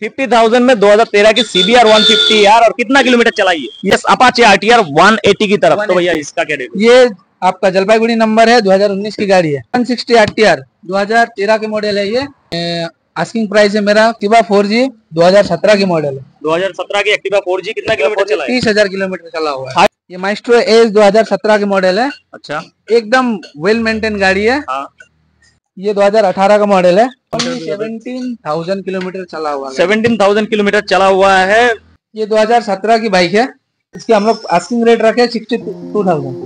50,000 में 2013 की CBR 150 यार, और कितना किलोमीटर चलाई है? यस, अपाचे RTR 180 की तरफ। तो भैया इसका क्या रेट? ये आपका जलपाईगुड़ी नंबर है, 2019 की गाड़ी है, 160 RTR 2013 के मॉडल है। ये आस्किंग प्राइस है मेरा। एक्टिवा 4G 2017 की मॉडल है। 2017 की एक्टिवा 4G कितना किलोमीटर चला है? 30,000 किलोमीटर चला हुआ है। ये माइस्ट्रो एज 2017 की मॉडल है। अच्छा, एकदम वेल मेंटेन गाड़ी है। हाँ। ये 2018 का मॉडल है। 17,000 किलोमीटर चला हुआ है। 17,000 किलोमीटर चला हुआ है। ये 2017 की बाइक है। इसके हम लोग आस्किंग रेट रखे 62,000।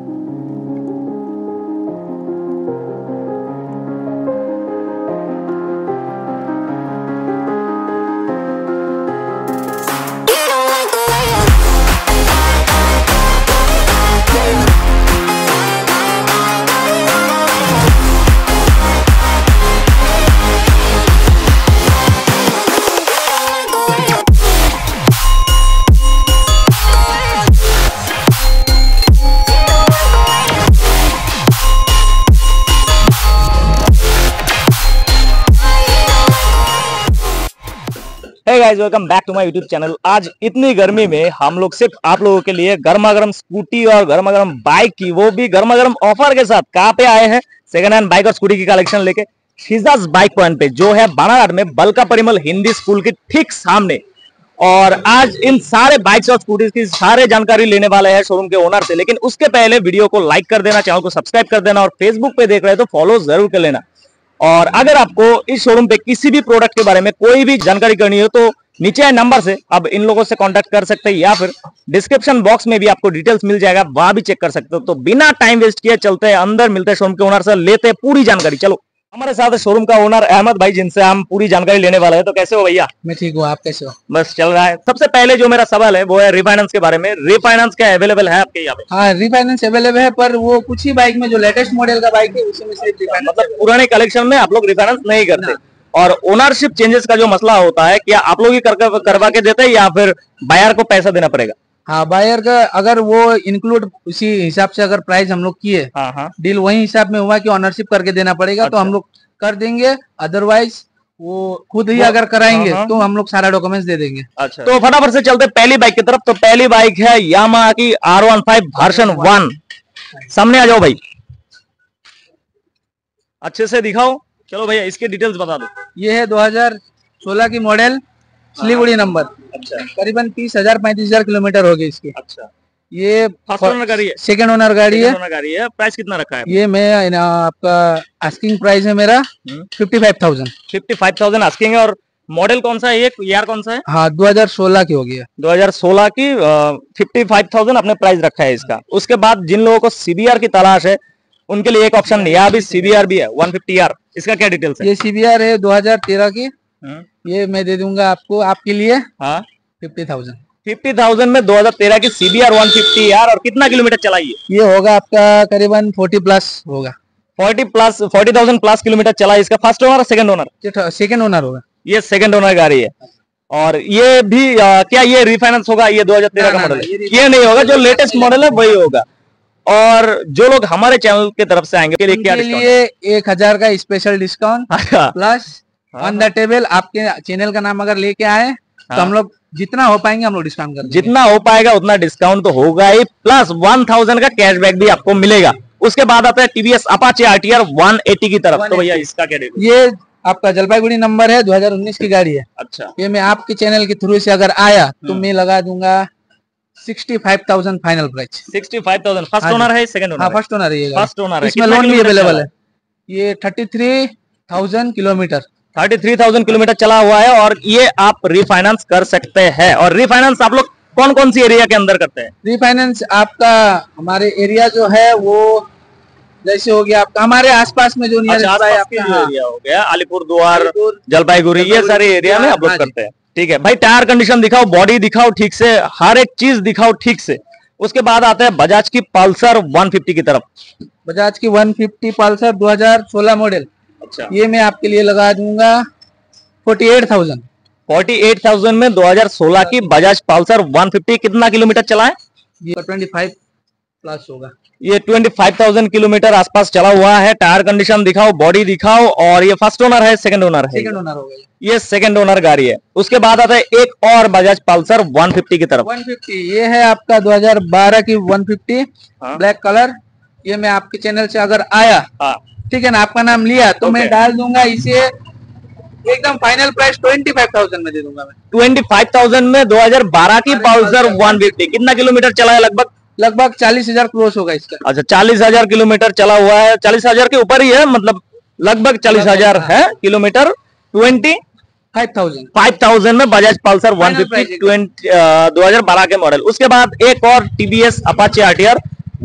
Hey guys, welcome back to my YouTube channel. आज इतनी गर्मी में हम लोग सिर्फ आप लोगों के लिए गर्मा गर्म स्कूटी और गर्मा गर्म बाइक की, वो भी गर्मा गर्म ऑफर के साथ कहाँ पे आए हैं? सेकंड हैंड बाइक और स्कूटी की कलेक्शन लेके शिजाज बाइक पॉइंट पे, जो है बानाघाट में बलका परिमल हिंदी स्कूल के ठीक सामने। और आज इन सारे बाइक्स और स्कूटीज की सारे जानकारी लेने वाले हैं शोरूम के ओनर से। लेकिन उसके पहले वीडियो को लाइक कर देना, चैनल को सब्सक्राइब कर देना, और फेसबुक पे देख रहे हैं तो फॉलो जरूर कर लेना। और अगर आपको इस शोरूम पे किसी भी प्रोडक्ट के बारे में कोई भी जानकारी करनी हो तो नीचे है नंबर से अब इन लोगों से कांटेक्ट कर सकते हैं, या फिर डिस्क्रिप्शन बॉक्स में भी आपको डिटेल्स मिल जाएगा, वहां भी चेक कर सकते हो। तो बिना टाइम वेस्ट किए चलते हैं अंदर, मिलते हैं शोरूम के ओनर से, लेते हैं पूरी जानकारी। चलो, हमारे साथ शोरूम का ओनर अहमद भाई, जिनसे हम पूरी जानकारी लेने वाले हैं। तो कैसे हो भैया? मैं ठीक हूँ, आप कैसे हो? बस चल रहा है। सबसे पहले जो मेरा सवाल है वो है रिफाइनेंस के बारे में। रिफाइनेंस क्या अवेलेबल है आपके यहाँ पे? हाँ, रिफाइनेंस अवेलेबल है, पर वो कुछ ही बाइक में जो लेटेस्ट मॉडल का बाइक है उसी में सिर्फ रिफाइनेंस। मतलब पुराने कलेक्शन में आप लोग रिफाइनेंस नहीं करते? और ओनरशिप चेंजेस का जो मसला होता है, क्या आप लोग ही करवा के देते हैं या फिर बायर को पैसा देना पड़ेगा? हाँ, बायर का अगर वो इंक्लूड उसी हिसाब से अगर प्राइस हम लोग किए, हाँ हाँ, डील वही हिसाब में हुआ कि ओनरशिप करके देना पड़ेगा। तो हम लोग कर देंगे, अदरवाइज वो खुद ही अगर कराएंगे तो हम लोग सारा डॉक्यूमेंट्स दे देंगे। अच्छा, तो फटाफट से चलते पहली बाइक की तरफ। तो पहली बाइक है यामाहा की R15 वर्जन 1। सामने आ जाओ भाई, अच्छे से दिखाओ। चलो भैया, इसके डिटेल्स बता दो। ये है 2016 की मॉडल, सिलीगुड़ी नंबर। अच्छा, करीबन 30,000 35,000 किलोमीटर हो गई इसकी। अच्छा, ये फर्स्ट ओनर गाड़ी है? सेकंड ओनर गाड़ी है। प्राइस कितना रखा है? ये मैं आपका आस्किंग प्राइस है मेरा 55,000। 55,000 आस्किंग है। और मॉडल कौन सा है ये? यार कौन सा है? हाँ, 2016 की होगी। 2016 की 55,000 अपने प्राइस रखा है इसका। उसके बाद जिन लोगों को CBR की तलाश है उनके लिए एक ऑप्शन यहाँ भी CBR भी है 150R। इसका क्या डिटेल्स है? ये CBR है 2013 की। ये मैं दे दूंगा आपको, आपके लिए। हाँ, 50,000। 50,000 में 2013 की CBR 150R, और कितना किलोमीटर चलाई है? ये होगा आपका करीबन 40 प्लस होगा। 40,000 प्लस किलोमीटर चला है। इसका first owner second owner? Second owner होगा। ये सेकंड ओनर गाड़ी है। और ये भी क्या ये रिफाइनेंस होगा? ये 2013 का मॉडल है, ये नहीं होगा। जो लेटेस्ट मॉडल है वही होगा। और जो लोग हमारे चैनल की तरफ से आएंगे के लिए क्या डिस्काउंट? 1,000 का special discount plus on the table. आपके चैनल का नाम अगर लेके आए तो हम लोग जितना हो पाएंगे हम लोग डिस्काउंट कर देंगे। जितना हो पाएगा उतना डिस्काउंट तो होगा ही, प्लस 1,000 का कैशबैक भी आपको मिलेगा। उसके बाद आता है TVS अपाचे RTR 180 की तरफ। तो भैया इसका क्या रेट? ये आपका जलपाईगुड़ी नंबर है, 2019 की गाड़ी है। अच्छा, ये मैं आपके चैनल के थ्रू से अगर आया तो मैं लगा दूंगा 65,000 फाइनल प्राइस। 65,000। फर्स्ट ओनर है सेकंड ओनर? हाँ, फर्स्ट ओनर है। फर्स्ट ओनर है। इसमें लोन भी अवेलेबल है। ये 33,000 किलोमीटर 33,000 किलोमीटर चला हुआ है। और ये आप रिफाइनेंस कर सकते हैं। और रिफाइनेंस आप लोग कौन कौन सी एरिया के अंदर करते हैं? रिफाइनेंस आपका हमारे एरिया जो है वो जैसे हो गया आपका हमारे आसपास में जो नियर एरिया हो गया, अलीपुरद्वार, जलपाईगुड़ी, ये सारे एरिया में आप लोग करते हैं। ठीक है भाई, टायर कंडीशन दिखाओ, बॉडी दिखाओ ठीक से, हर एक चीज दिखाओ ठीक से। उसके बाद आता है बजाज की पल्सर 150 की तरफ। बजाज की 150 पल्सर 2016 मॉडल। अच्छा, ये मैं आपके लिए लगा दूंगा 48,000। 48,000 में 2016 की बजाज पल्सर 150। कितना किलोमीटर चला है? ये 25 प्लस होगा। ये 25,000 किलोमीटर आसपास चला हुआ है। टायर कंडीशन दिखाओ, बॉडी दिखाओ। और ये फर्स्ट ओनर है, सेकंड ओनर है? सेकंड ओनर हो गया। ये सेकंड ओनर गाड़ी है। उसके बाद आता है एक और बजाज पल्सर 150 की तरफ। 150 ये है आपका 2012 की 150 हाँ। Black colour. ये मैं आपके चैनल से अगर आया, हाँ, ठीक है ना, आपका नाम लिया तो मैं डाल दूंगा इसे एकदम फाइनल प्राइस 25,000 में दे दूंगा मैं। 25,000 में 2012 की पल्सर 150। कितना किलोमीटर चला है लगभग? लगभग 40,000 क्रॉस होगा इसका। अच्छा, 40,000 किलोमीटर चला हुआ है। 40,000 के ऊपर ही है, मतलब लगभग 40,000 है किलोमीटर। 25,000 में बजाज पल्सर 150 2012 के मॉडल। उसके बाद एक और टीवीएस अपाचे आरटीआर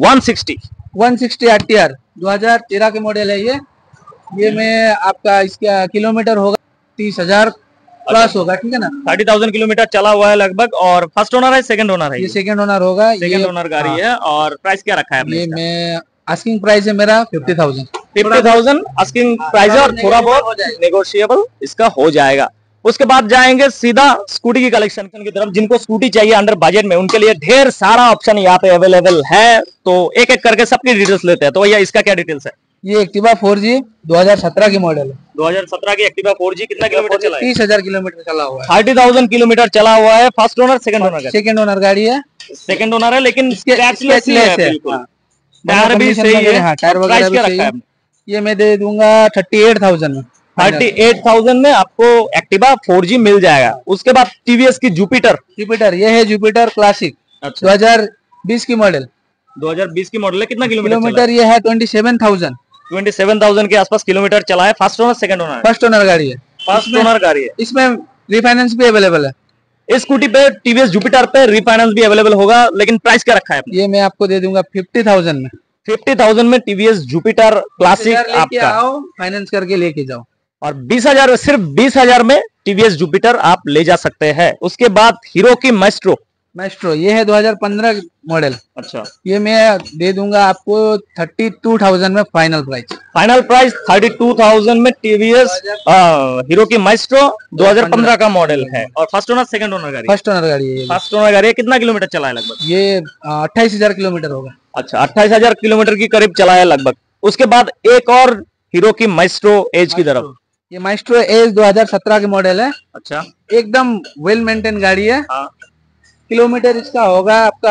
160 आरटीआर 2013 के मॉडल है ये में आपका इसका किलोमीटर होगा 30,000 प्लस होगा, ठीक है ना। 30,000 किलोमीटर चला हुआ है लगभग। और फर्स्ट ओनर है, सेकंड ओनर है? ये सेकंड ओनर होगा। सेकंड ओनर गाड़ी है। और प्राइस क्या रखा है आपने? ये मैं आस्किंग प्राइस है मेरा 50,000। 50,000 आस्किंग प्राइस है, और थोड़ा बहुत नेगोशिएबल इसका हो जाएगा। उसके बाद जाएंगे सीधा स्कूटी की कलेक्शन की तरफ। जिनको स्कूटी चाहिए अंडर बजट में, उनके लिए ढेर सारा ऑप्शन यहाँ पे अवेलेबल है। तो एक एक करके सबकी डिटेल्स लेते हैं। तो भैया इसका क्या डिटेल्स है? ये एक्टिवा 4G 2017 की मॉडल है। 2017 की एक्टिवा 4G। कितना किलोमीटर चला है? 30,000 किलोमीटर चला हुआ है। 30,000 किलोमीटर चला हुआ है। First owner, second owner? Second owner गाड़ी है। सेकंड ओनर है, लेकिन स्क्रैचलेस है बिल्कुल। हाँ। टायर भी सही है। हाँ, टायर वगैरह प्राइस भी क्या सही रखा है है। आपने? ये मैं दे दूंगा 38,000 में। 38,000 में आपको एक्टिवा 4G मिल जाएगा। उसके बाद टीवीएस की जुपिटर। ये है जुपिटर क्लासिक। अच्छा। 2020 की मॉडल। 2020 की मॉडल है। कितना किलोमीटर ये है 27,000। 27,000 के आसपास किलोमीटर चला है। First owner, second owner? First owner गाड़ी है। फर्स्ट ओनर गाड़ी है। इसमें रिफाइनेंस भी अवेलेबल है। इस स्कूटी पे टीवीएस जुपिटर पे रिफाइनेंस भी अवेलेबल होगा, लेकिन प्राइस क्या रखा है आपने? ये मैं आपको दे दूंगा 50,000 में। 50,000 में टीवीएस जुपिटर क्लासिक आपका। आओ फाइनेंस करके लेके जाओ। और 20,000, सिर्फ 20,000 में टीवीएस जुपिटर आप ले जा सकते हैं। उसके बाद हीरो की मैस्ट्रो ये है 2015 मॉडल। अच्छा। ये मैं दे दूंगा आपको 32,000 में फाइनल प्राइस 32,000 में टीवीएस हीरो की मैस्ट्रो 2015 का मॉडल है। और फर्स्ट ओनर, सेकंड ओनर गाड़ी? फर्स्ट ओनर गाड़ी है। फर्स्ट ओनर गाड़ी है। कितना किलोमीटर चला है लगभग? ये 28,000 किलोमीटर होगा। अच्छा, 28,000 किलोमीटर की करीब चला है लगभग। उसके बाद एक और हीरो की मैस्ट्रो एज की तरफ। ये मैस्ट्रो एज 2017 के मॉडल है। अच्छा। एकदम वेल मेंटेन गाड़ी है। हाँ। किलोमीटर इसका होगा आपका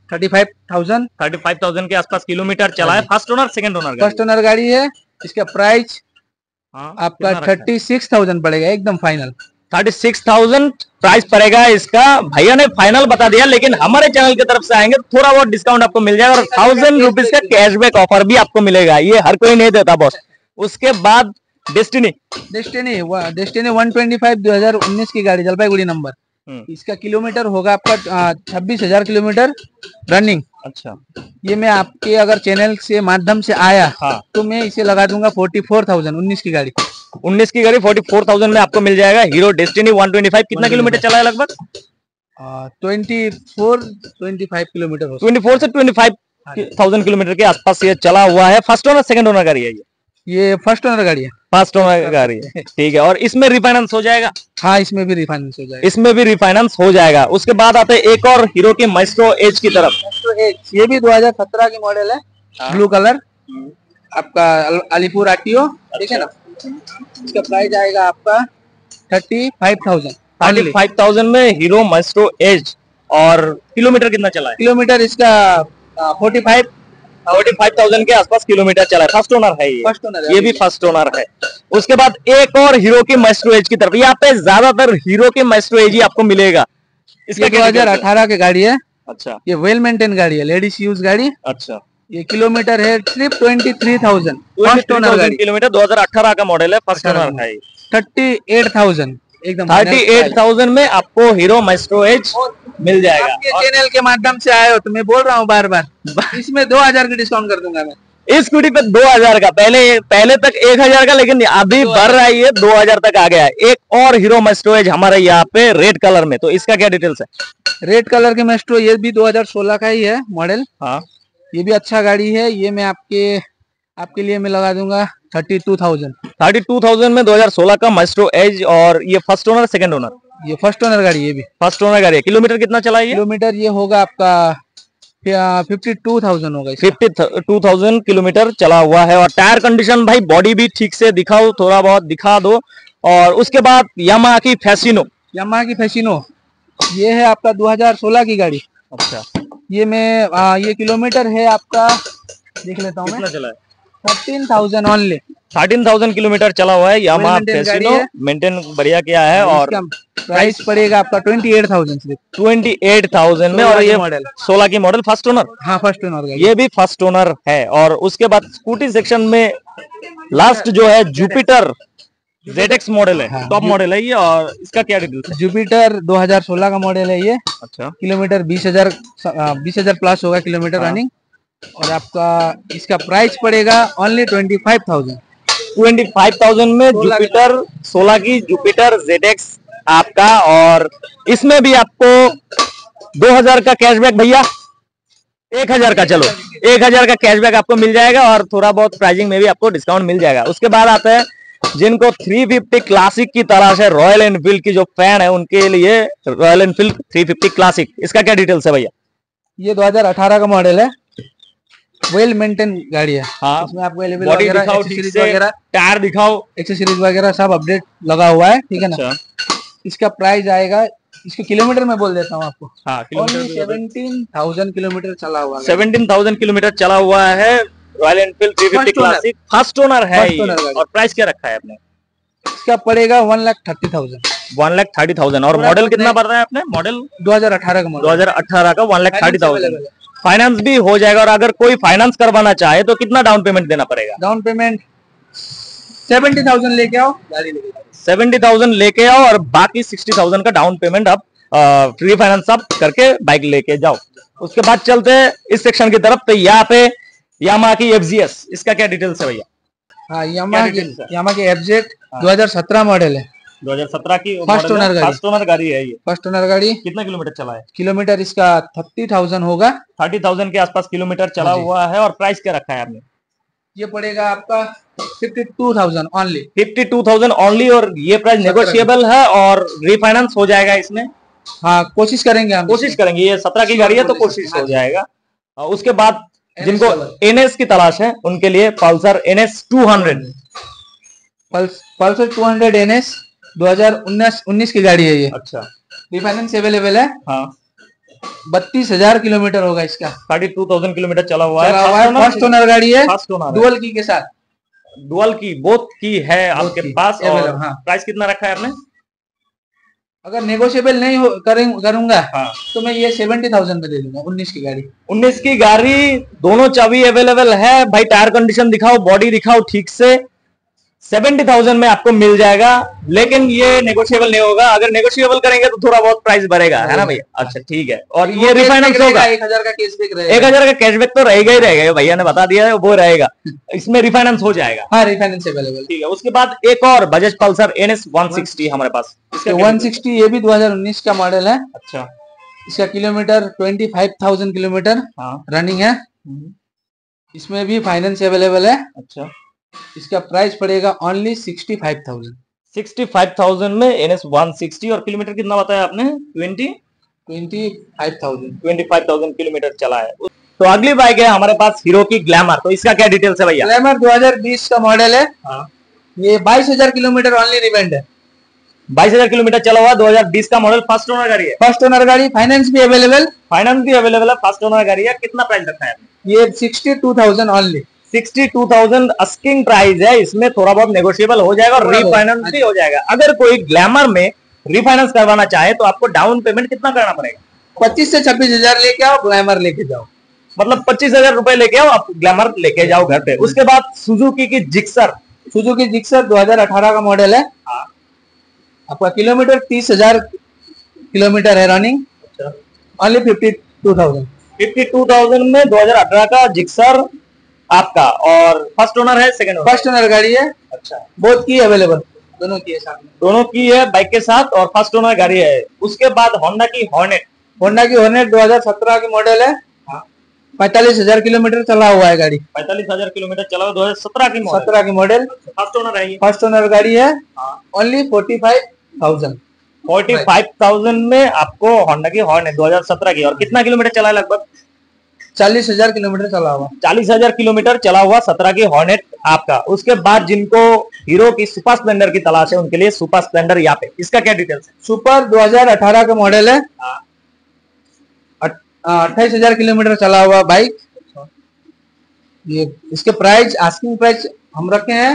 35,000 के आसपास किलोमीटर चला है। First owner, second owner? First owner गाड़ी है। इसका प्राइस हाँ, आपका 36,000 पड़ेगा एकदम फाइनल। 36,000 प्राइस पड़ेगा इसका। भैया ने फाइनल बता दिया, लेकिन हमारे चैनल की तरफ से आएंगे थोड़ा बहुत डिस्काउंट आपको मिल जाएगा। और 1,000 रुपीज का कैशबैक ऑफर भी आपको मिलेगा। ये हर कोई नहीं देता बॉस। उसके बाद डेस्टिनी 125 2019 की गाड़ी, जलपाईगुड़ी नंबर। इसका किलोमीटर होगा आपका 26,000 किलोमीटर रनिंग। अच्छा। ये मैं आपके अगर चैनल से माध्यम से आया, हाँ, तो मैं इसे लगा दूंगा 44,000। 19 की गाड़ी 44,000 में आपको मिल जाएगा हीरो डेस्टिनी 125। कितना किलोमीटर चला है लगभग? 25 किलोमीटर 24 से 25,000 किलोमीटर के आसपास ये चला हुआ है। फर्स्ट ओनर, सेकंड ओनर गाड़ी है? ये फर्स्ट ओनर गाड़ी है। फर्स्ट ओनर गाड़ी है, ठीक है। और इसमें रिफाइनेंस हो जाएगा? हाँ, इसमें भी रिफाइनेंस हो जाएगा। इसमें भी रिफाइनेंस हो जाएगा। उसके बाद आते हैं एक और हीरो की मैस्ट्रो एज की तरफ। ये भी 2017 की मॉडल है। हाँ। ब्लू कलर आपका अलीपुर आरटीओ, ठीक है ना। इसका प्राइस आएगा आपका 35,000। 35,000 में हीरो मैस्ट्रो एज। और किलोमीटर कितना चला है? किलोमीटर इसका 45,000 के आसपास किलोमीटर चला है। फर्स्ट ओनर है ये? फर्स्ट ओनर है। ये भी फर्स्ट ओनर है। उसके बाद एक और हीरो की मैस्ट्रो एज की तरफ। यहाँ पे ज्यादातर हीरो की मैस्ट्रो एज ही आपको मिलेगा। इसका 2018 की गाड़ी है। अच्छा। ये वेल मेंटेन गाड़ी है, लेडीज यूज गाड़ी। अच्छा। ये किलोमीटर है सिर्फ 23,000। फर्स्ट ओनर किलोमीटर 2018 का मॉडल है। फर्स्ट ओनर है। 38,000 एकदम। 38,000 में आपको हीरो मैस्ट्रो एज मिल जाएगा। आपके चैनल के माध्यम से आए हो तो मैं बोल रहा हूँ बार बार, इसमें 2,000 की डिस्काउंट कर दूंगा मैं। इस स्कूटी पे 2,000 का, पहले तक 1,000 का, लेकिन अभी बढ़ रहा है, ये 2,000 तक आ गया है। एक और हीरो मैस्ट्रो एज हमारे यहाँ पे रेड कलर में। तो इसका क्या डिटेल्स है? रेड कलर के मैस्ट्रो ये भी 2016 का ही है मॉडल। हाँ, ये भी अच्छा गाड़ी है। ये मैं आपके लिए मैं लगा दूंगा 32,000। 32,000 में 2016 का मैस्ट्रो एज। और ये फर्स्ट ओनर, सेकंड ओनर? ये फर्स्ट ओनर गाड़ी। ये भी फर्स्ट ओनर गाड़ी है। किलोमीटर कितना चला है ये? किलोमीटर ये होगा आपका 52,000 होगा इसका। 52,000 किलोमीटर चला हुआ है। और टायर कंडीशन भाई, बॉडी भी ठीक से दिखाओ, थोड़ा बहुत दिखा दो। और उसके बाद यामाहा की फैसिनो। यामाहा की फैसिनो, ये है आपका 2016 की गाड़ी। अच्छा, ये किलोमीटर है आपका, देख लेता हूँ मैं, कितना चला है? 13,000 ओनली। 13,000 किलोमीटर चला हुआ है। यामाहा maintained गाड़ी फैसिनो है। मेंटेन बढ़िया किया है। और इसका प्राइस पड़ेगा आपका 28,000 सिर्फ। 28,000 में। और ये मॉडल 16 की मॉडल, फर्स्ट ओनर। हाँ, फर्स्ट ओनर गाड़ी। ये भी फर्स्ट ओनर है। और उसके बाद स्कूटी सेक्शन में लास्ट जो है जुपिटर ZX मॉडल है, हाँ, टॉप मॉडल है ये। और इसका क्या डिटेल्स है? जुपिटर 2016 का मॉडल है ये। अच्छा, किलोमीटर 20,000 प्लस होगा किलोमीटर हाँ। रनिंग। और आपका इसका प्राइस पड़ेगा ओनली 25,000। 25,000 में जुपिटर 16 की जुपिटर ZX आपका। और इसमें भी आपको 2,000 का कैशबैक भैया, 1,000 का, चलो 1,000 का कैशबैक आपको मिल जाएगा। और थोड़ा बहुत प्राइसिंग में भी आपको डिस्काउंट मिल जाएगा। उसके बाद आता है जिनको 350 क्लासिक की तलाश है, रॉयल एनफील्ड की जो फैन है उनके लिए रॉयल एनफील्ड 350 क्लासिक। इसका क्या डिटेल्स है भैया? ये 2018 का मॉडल है, वेल मेंटेन गाड़ी है। हाँ, इसमें आपको एलेबल बॉडी वगैरह, दिखाओ ठीक से, टायर दिखाओ, एक्सेसरीज वगैरह सब अपडेट लगा हुआ है, ठीक है ना। अच्छा। इसका प्राइस आएगा, इसके किलोमीटर में बोल देता हूँ आपको। हाँ, किलोमीटर 17,000 किलोमीटर चला हुआ है। 17,000 किलोमीटर चला हुआ है। Royal Enfield 350 Classic first owner है ये। और प्राइस क्या रखा है आपने? इसका पड़ेगा 1,30,000। 1,30,000। और मॉडल कितना पड़ रहा है आपने? मॉडल 2018 का मॉडल। 2018 का 1,30,000। फाइनेंस भी हो जाएगा। और अगर कोई फाइनेंस करवाना चाहे तो कितना डाउन पेमेंट देना पड़ेगा? डाउन पेमेंट 70,000 लेके आओ, गाड़ी लेके जाओ। 70,000 लेके आओ और बाकी 60,000 का डाउन पेमेंट आप फ्री फाइनेंस आप करके बाइक लेके जाओ। उसके बाद चलते हैं इस सेक्शन की तरफ। तो यहाँ पे यामाहा की FZS, इसका क्या डिटेल्स है भैया? हाँ, यामाहा की FZ 2017 मॉडल है। 2017 की फर्स्ट ओनर गाड़ी। फर्स्ट ओनर गाड़ी है ये। फर्स्ट ओनर गाड़ी। कितना किलोमीटर चला है? किलोमीटर इसका 30,000 होगा। 30,000 के आसपास किलोमीटर चला हुआ है। और प्राइस क्या रखा है आपने? ये पड़ेगा आपका 52,000 ओनली। 52,000 ओनली। और ये प्राइस नेगोशिएबल है और रिफाइनेंस हो जाएगा इसमें। हाँ, कोशिश करेंगे हम। कोशिश करेंगे, ये 17 की गाड़ी है तो कोशिश हो जाएगा। उसके बाद जिनको NS की तलाश है उनके लिए पल्सर NS 200। पल्सर 200 NS 2019 की गाड़ी है ये। अच्छा, रिफाइनेंस अवेलेबल है। हाँ, 32,000 किलोमीटर होगा इसका। 32,000 किलोमीटर चला हुआ है। फर्स्ट ओनर गाड़ी है, फर्स्ट ओनर, डुअल की के साथ। डुअल की, बोथ की है आपके पास। और हाँ। प्राइस कितना रखा है आपने? अगर नेगोशिएबल नहीं करूंगा, हाँ, तो मैं ये 70,000 में दे दूंगा। 19 की गाड़ी। 19 की गाड़ी, दोनों चाबी अवेलेबल है भाई। टायर कंडीशन दिखाओ, बॉडी दिखाओ ठीक से। 70,000 में आपको मिल जाएगा। लेकिन ये नेगोशिएबल नहीं होगा। अगर नेगोशिएबल करेंगे तो थोड़ा बहुत प्राइस बढ़ेगा, है ना भैया? अच्छा, ठीक है। और ये रिफाइनेंस होगा। 1,000 का कैशबैक रहेगा। 1,000 का कैशबैक तो रहेगा ही रहेगा, भैया ने बता दिया है, वो रहेगा। इसमें रिफाइनेंस हो जाएगा। हाँ, रिफाइनेंस अवेलेबल। ठीक है। उसके बाद एक और बजाज पल्सर NS 160 हमारे पास। 160 ये भी 2019 का मॉडल है। अच्छा, इसका किलोमीटर 25,000 किलोमीटर रनिंग है। इसमें भी फाइनेंस अवेलेबल है। अच्छा, इसका प्राइस पड़ेगा ओनली 65,000। 65,000 में NS 160। और किलोमीटर कितना बताया आपने? 25,000 किलोमीटर चला है। तो अगली बाइक है हमारे पास हीरो की ग्लैमर। तो इसका क्या डिटेल्स है भैया? ग्लैमर 2020 का मॉडल है। हाँ। ये 22,000 किलोमीटर ओनली रिवेंड है। 22,000 किलोमीटर चला हुआ, 2020 का मॉडल, फर्स्ट ओनर गाड़ी है। फर्स्ट ओनर गाड़ी, फाइनेंस भी अवेलेबल। फाइनेंस भी अवेलेबल है, फर्स्ट ओनर गाड़ी है। कितना प्राइस रखा है? ये 62,000 ओनली। 62,000 अस्किंग प्राइस है। इसमें थोड़ा बहुत नेगोशिएबल हो जाएगा और रिफाइनेंस भी हो जाएगा। अगर कोई ग्लैमर में रिफाइनेंस करवाना चाहे तो आपको डाउन पेमेंट कितना करना पड़ेगा? 25 से 26,000 लेके आओ, ग्लैमर लेके जाओ। मतलब 25,000 रुपए लेके आओ, आप ग्लैमर लेके जाओ घर पे। उसके बाद सुजुकी की जिक्सर। सुजुकी जिक्सर 2018 का मॉडल है। आपका किलोमीटर 30,000 किलोमीटर है रनिंग। ओनली 52,000। 52,000 में 2018 का जिक्सर आपका। और फर्स्ट ओनर है, सेकंड ओनर? फर्स्ट ओनर गाड़ी है। अच्छा, बोथ की अवेलेबल, दोनों की है साथ में। दोनों की है बाइक के साथ। और फर्स्ट ओनर गाड़ी है। उसके बाद होंडा की हॉर्नेट। होंडा की हॉर्नेट 2017 की मॉडल है। 45,000 किलोमीटर चला हुआ है गाड़ी। 45,000 किलोमीटर चला हुआ, 2017 की मॉडल। 17 की मॉडल। फर्स्ट ओनर है। फर्स्ट ओनर गाड़ी है। ओनली 45,000। 45,000 में आपको होंडा की हॉर्नेट 2017 की। और कितना किलोमीटर चला है लगभग? 40,000 किलोमीटर चला हुआ। 40,000 किलोमीटर चला हुआ 17 की हॉर्नेट आपका। उसके बाद जिनको हीरो की सुपर स्प्लेंडर की तलाश है उनके लिए सुपर स्प्लेंडर यहाँ पे, इसका क्या डिटेल्स है? सुपर 2018 का मॉडल है। 28,000 किलोमीटर चला हुआ बाइक। ये इसके प्राइस, आस्किंग प्राइस हम रखे हैं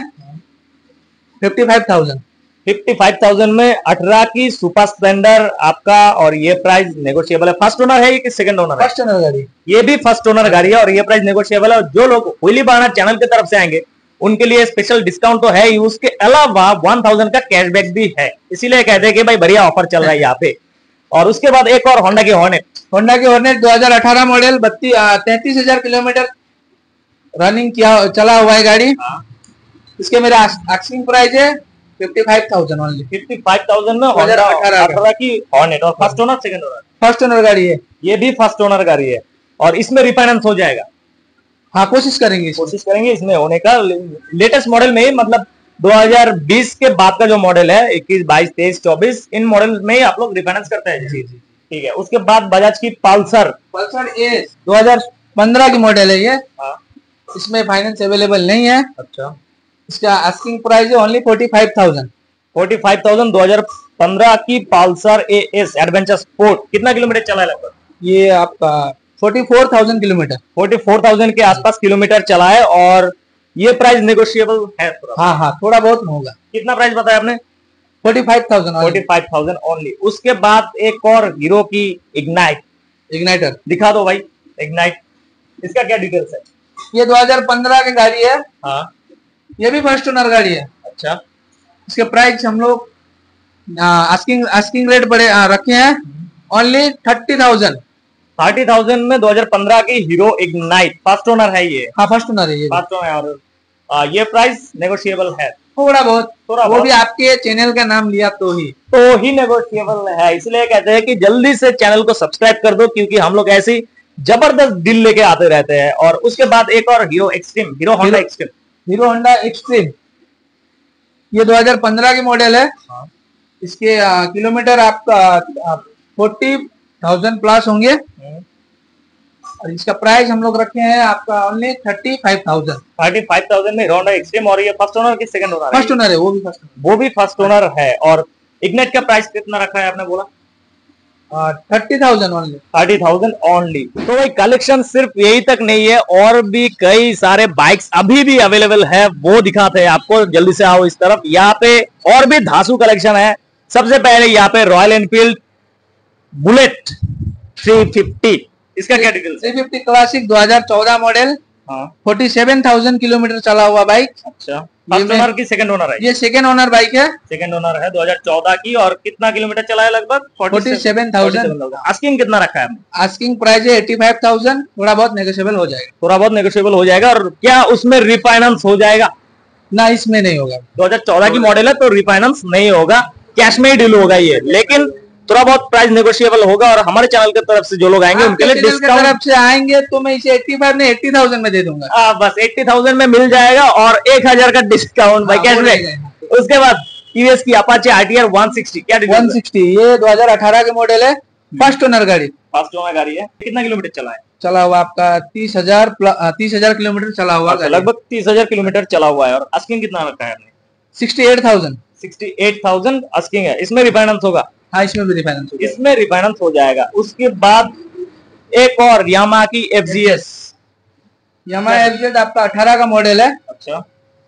55,000। 55,000 में 18 की सुपर स्प्लेंडर आपका, और ये प्राइस नेगोशिएबल है। फर्स्ट ओनर है कि सेकंड ओनर है? फर्स्ट ओनर गाड़ी, ये भी फर्स्ट ओनर गाड़ी है और ये प्राइस नेगोशिएबल है। और जो लोग व्हीली बाणा चैनल की तरफ से आएंगे उनके लिए स्पेशल डिस्काउंट तो है ही, उसके अलावा 1000 का कैशबैक भी है। इसीलिए कहते हैं कि भाई बढ़िया ऑफर चल रहा है यहाँ पे। और उसके बाद एक और होंडा की हॉर्नेट। 2018 मॉडल 33,000 किलोमीटर रनिंग किया चला हुआ है गाड़ी। इसके मेरा आस्किंग प्राइस है 55,000 ओनली। 55,000 में होंडा 18 की हॉर्नेट। और first owner second owner? First owner गाड़ी है। ये भी फर्स्ट ओनर गाड़ी है और इसमें रिफाइनेंस हो जाएगा? हाँ, कोशिश करेंगे इसमें होने का। लेटेस्ट मॉडल में ही, मतलब 2020 के बाद का जो मॉडल है 21, 22, 23, 24, इन मॉडल में ही आप लोग रिफाइनेंस करते हैं? जी जी, ठीक है। उसके बाद बजाज की पल्सर एस 2015 की मॉडल है ये। हाँ। इसमें फाइनेंस अवेलेबल नहीं है। अच्छा। इसका आस्किंग प्राइस है ओनली 45,000। 45,000 2015 की पल्सर एस एडवेंचर स्पोर्ट। कितना किलोमीटर चला है लगभग? ये आपका 44,000 किलोमीटर, 44,000 के आसपास किलोमीटर चला है। और ये प्राइस नेगोशिएबल है थोड़ा? हाँ हाँ, थोड़ा बहुत होगा। कितना प्राइस बताया आपने? 45,000। 45,000 ओनली। उसके बाद एक और हीरो की इग्नाइटर दिखा दो भाई। इग्नाइट, इसका क्या डिटेल्स है? ये 2015 की गाड़ी है। हाँ। ये भी फर्स्ट ओनर गाड़ी है। अच्छा। इसके प्राइस हम लोग आस्किंग रेट रखे हैं ओनली 30,000। 30,000 में 2015 की हीरो इग्नाइट फर्स्ट ओनर है ये? हाँ, फर्स्ट ओनर है ये। First owner. और ये प्राइस नेगोशिएबल है? थोड़ा बहुत, वो भी आपके चैनल का नाम लिया तो ही नेगोशिएबल है। इसलिए कहते हैं कि जल्दी से चैनल को सब्सक्राइब कर दो, क्योंकि हम लोग ऐसी जबरदस्त डील लेके आते रहते हैं। और उसके बाद एक और हीरो होंडा एक्सट्रीम। ये 2015 की मॉडल है। हाँ। इसके किलोमीटर आपका 40,000 प्लस होंगे। और इसका प्राइस हम लोग रखे हैं आपका ओनली 35,000। 35,000 में होंडा एक्सट्रीम। और ये फर्स्ट ओनर की सेकंड ओनर? फर्स्ट ओनर है, वो भी फर्स्ट ओनर है। और इग्नाइट का प्राइस कितना रखा है आपने बोला? 30,000 ओनली। 30,000 ओनली। तो भाई कलेक्शन सिर्फ यही तक नहीं है, और भी कई सारे बाइक्स अभी भी अवेलेबल है, वो दिखाते हैं आपको। जल्दी से आओ इस तरफ। यहाँ पे और भी धांसू कलेक्शन है। सबसे पहले यहाँ पे रॉयल एनफील्ड बुलेट 350। इसका क्या डिटेल्स? 350 classic 2014 model. हाँ। 47,000 किलोमीटर चला हुआ बाइक। अच्छा। फर्स्ट ओनर की सेकंड ओनर है? ये सेकंड ओनर बाइक है। सेकंड ओनर है 2014 की। और कितना किलोमीटर चला है लगभग? 47,000। आस्किंग कितना रखा है? आस्किंग प्राइस है 85,000। थोड़ा बहुत नेगोशिएबल हो जाएगा। और क्या उसमें रिफाइनेंस हो जाएगा? ना, इसमें नहीं होगा। 2014 की मॉडल है तो रिफाइनेंस नहीं होगा, कैश में ही डील होगा ये। लेकिन थोड़ा बहुत प्राइस नेगोशिएबल होगा। और हमारे चैनल की तरफ से जो लोग आएंगे उनके लिए डिस्काउंट तरफ से आएंगे तो मैं इसे 85 ने 80,000 में दे दूंगा। बस 80,000 में मिल जाएगा और 1,000 का डिस्काउंट भाई, कैशबैक। उसके बाद टीवीएस की अपाचे आरटीआर 160। क्या 160? ये 2018 के मॉडल है। फर्स्ट ओनर गाड़ी है। कितना किलोमीटर चला हुआ आपका 30,000 किलोमीटर चला हुआ। लगभग 30,000 किलोमीटर चला हुआ है। और आस्किंग कितना रखा है? 68,000 आस्किंग है। इसमें रिफाइनेंस होगा? हाँ, इसमें भी रिफाइनेंस हो जाएगा। उसके बाद एक और यामाहा की FZS। आपका 18 का मॉडल है। अच्छा।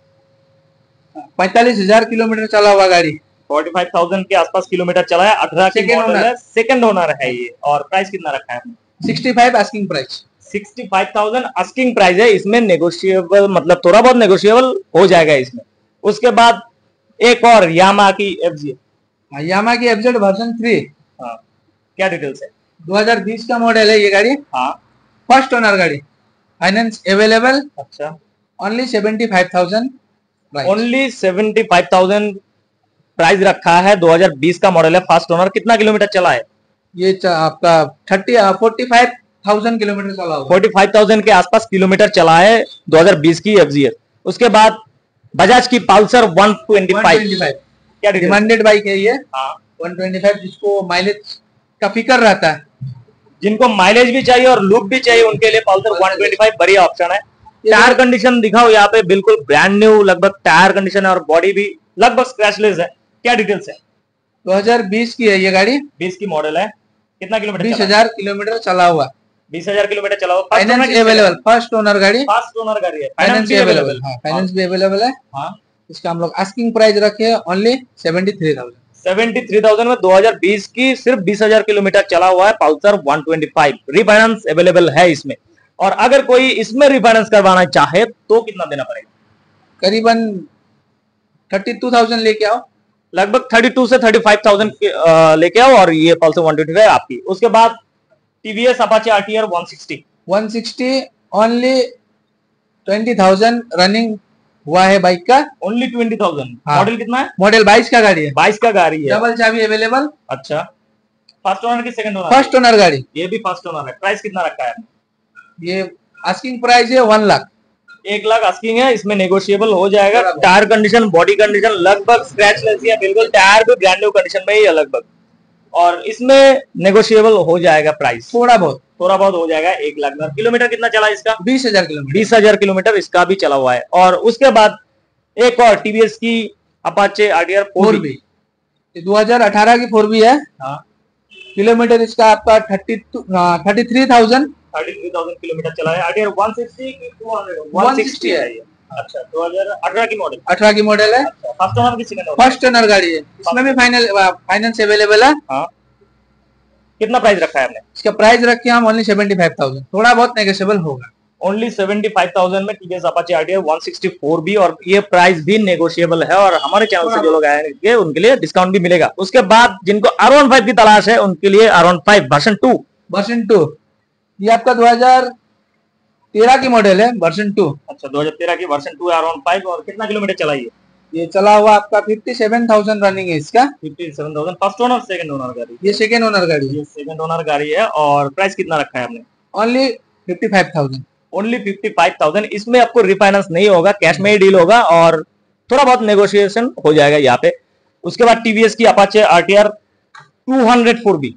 45,000 किलोमीटर चला हुआ गाड़ी। 45,000 के आसपास किलोमीटर चला है। 18 की मॉडल है, सेकंड ओनर है ये। और प्राइस कितना रखा है? 65 आस्किंग प्राइस। 65,000 आस्किंग प्राइस है। इसमें नेगोशिएबल, मतलब थोड़ा बहुत नेगोशिएबल हो जाएगा इसमें। उसके बाद एक और यामाहा की FZ। यामाहा की FZ वर्जन 3। हाँ। क्या डिटेल्स है? 2020 का मॉडल है ये गाड़ी। हाँ। फर्स्ट ओनर गाड़ी। Finance available. अच्छा। ओनली 75,000। ओनली 75,000 प्राइस रखा है। 2020 का मॉडल है, फर्स्ट ओनर। कितना किलोमीटर चला है? ये आपका 45,000 किलोमीटर चला हुआ। 45,000 के आसपास किलोमीटर चला है 2020 की FZ। उसके बाद बजाज की पल्सर 125। क्या डिमांडेड बाइक है ये। हाँ। 125, जिसको माइलेज का फिक्र रहता है जिनको माइलेज भी चाहिए और लुक भी चाहिए उनके लिए पल्सर 125 बढ़िया ऑप्शन है। टायर कंडीशन दिखाओ यहाँ पे, बिल्कुल ब्रांड न्यू लगभग टायर कंडीशन है और बॉडी भी लगभग स्क्रैचलेस है। क्या डिटेल्स है? 2020 की है ये गाड़ी, 20 की मॉडल है। कितना किलोमीटर? 20,000 किलोमीटर चला हुआ। 20,000 किलोमीटर चला हुआ। फाइनेंस अवेलेबल, फर्स्ट ओनर गाड़ी, फर्स्ट ओनर गाड़ी है, फाइनेंस भी अवेलेबल। हाँ, फाइनेंस भी अवेलेबल है। हाँ, इसका हम लोग आस्किंग प्राइस रखे ओनली 73,000। 73,000 में 2020 की सिर्फ 20,000 किलोमीटर चला हुआ है पल्सर 125। रिफाइनेंस अवेलेबल है इसमें। और अगर कोई इसमें रिफाइनेंस करवाना चाहे तो कितना देना पड़ेगा? करीबन 32,000 लेके आओ, लगभग 32 से 35,000 लेके आओ और ये पल्सर 125 आपकी। उसके बाद TVS Apache RTR 160 only 20,000 running हुआ है बाइक का। ओनली 20,000। हाँ। मॉडल कितना है? मॉडल 22 का गाड़ी है। 22 का गाड़ी है। डबल चाबी अवेलेबल। अच्छा, फर्स्ट ओनर की सेकंड ओनर? फर्स्ट ओनर गाड़ी। ये भी फर्स्ट ओनर है। प्राइस कितना रखा है? ये आस्किंग प्राइस है 1 लाख। 1 लाख आस्किंग है, इसमें नेगोशिएबल हो जाएगा। टायर कंडीशन, बॉडी कंडीशन लगभग स्क्रैचलेस है, बिल्कुल टायर भी ब्रांड न्यू कंडीशन में ही है लगभग। और इसमें नेगोशिएबल हो जाएगा प्राइस, थोड़ा बहुत हो जाएगा। 1 लाख। किलोमीटर कितना चला इसका? 20,000 किलोमीटर। 20,000 किलोमीटर इसका भी चला हुआ है। और उसके बाद एक और टीवीएस की अपाचे आरटीआर 4B। 2018 की 4B है। हाँ। किलोमीटर इसका आपका 33,000 किलोमीटर चला है। आरटीआर 160 की 160 है ये। अच्छा, 2018 की मॉडल। 18 की मॉडल है। फर्स्ट ओनर की सेकंड ओनर? फर्स्ट ओनर गाड़ी है। इसमें भी फाइनेंस अवेलेबल है। हाँ। कितना प्राइस रखा है हमने? इसका प्राइस रखे हम ओनली 75,000, थोड़ा बहुत नेगोशिएबल होगा। ओनली 75,000 में टीवीएस अपाचे आरटीआर 164B और ये प्राइस भी नेगोशिएबल है। और हमारे चैनल से जो लोग आएंगे उनके लिए डिस्काउंट भी मिलेगा। उसके बाद जिनको R15 की तलाश है उनके लिए R15 वर्जन 2। ये आपका 2013 की मॉडल है, वर्जन 2। अच्छा, 2013 की वर्जन 2 R15। और कितना किलोमीटर चला ये चला हुआ आपका 57,000 रनिंग है इसका। 57,000। फर्स्ट ओनर सेकंड ओनर गाड़ी? ये सेकंड ओनर गाड़ी है। ये सेकंड ओनर गाड़ी है। और प्राइस कितना रखा है हमने? ओनली 55,000। ओनली 55,000। इसमें आपको रिफाइनेंस नहीं होगा, कैश में ही डील होगा और थोड़ा बहुत नेगोशिएशन हो जाएगा यहाँ पे। उसके बाद टीवीएस की अपाचे आरटीआर 204B।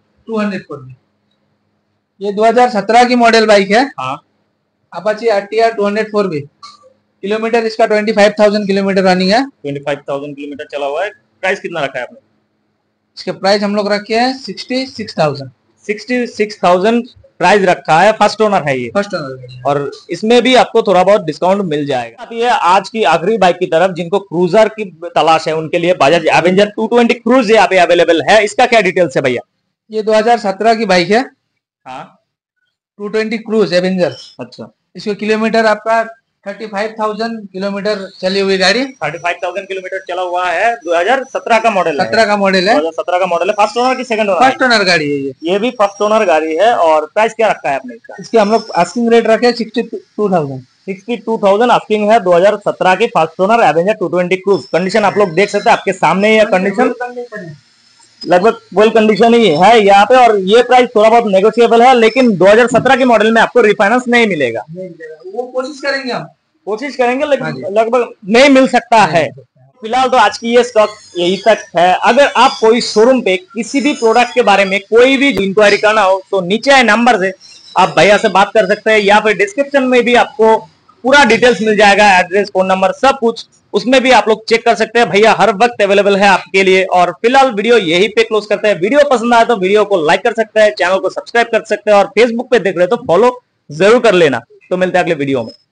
ये 2017 की मॉडल बाइक है। हाँ। Apache RTR 204B। किलोमीटर इसका 25,000 किलोमीटर रनिंग है। 25,000 किलोमीटर चला हुआ है। प्राइस कितना रखा है आपने? इसके प्राइस हम लोग रखे हैं 66,000। 66,000 प्राइस रखा है। फर्स्ट ओनर है ये। First owner. और इसमें भी आपको थोड़ा बहुत डिस्काउंट मिल जाएगा। आती है आज की आखिरी बाइक की तरफ, जिनको क्रूजर की तलाश है उनके लिए बजाज एवेंजर 220 क्रूज यहाँ पे अवेलेबल है। इसका क्या डिटेल्स है भैया? ये 2017 की बाइक है। हाँ। 220 क्रूज एवेंजर। अच्छा। इसका किलोमीटर आपका 35,000 किलोमीटर चली हुई गाड़ी। 35,000 किलोमीटर चला हुआ है। 2017 का मॉडल है। 17 का मॉडल है। 2017 का मॉडल है। फर्स्ट ओनर की सेकंड ओनर? फर्स्ट ओनर गाड़ी है ये भी फर्स्ट ओनर गाड़ी है। और प्राइस क्या रखा है आपने इसका? इसके हम लोग आस्किंग रेट रखे 62,000। 62,000 आस्किंग है। 2017 की first owner Avenger 220 Cruise. Condition आप लोग देख सकते हैं, आपके सामने ही कंडीशन लगभग वेल कंडीशन ही है यहाँ पे। और ये प्राइस थोड़ा बहुत नेगोशिएबल है, लेकिन 2017 के मॉडल में आपको रिफाइनेंस नहीं मिलेगा। वो कोशिश करेंगे लेकिन लगभग नहीं मिल सकता है। फिलहाल तो आज की ये स्टॉक यही तक है। अगर आप कोई शोरूम पे किसी भी प्रोडक्ट के बारे में कोई भी इंक्वायरी करना हो तो नीचे आए नंबर से आप भैया से बात कर सकते हैं, या फिर डिस्क्रिप्शन में भी आपको पूरा डिटेल्स मिल जाएगा, एड्रेस, फोन नंबर, सब कुछ उसमें भी आप लोग चेक कर सकते हैं। भैया हर वक्त अवेलेबल है आपके लिए। और फिलहाल वीडियो यही पे क्लोज करते हैं। वीडियो पसंद आए तो वीडियो को लाइक कर सकते हैं, चैनल को सब्सक्राइब कर सकते हैं और फेसबुक पे देख रहे हो तो फॉलो जरूर कर लेना। तो मिलते हैं अगले वीडियो में।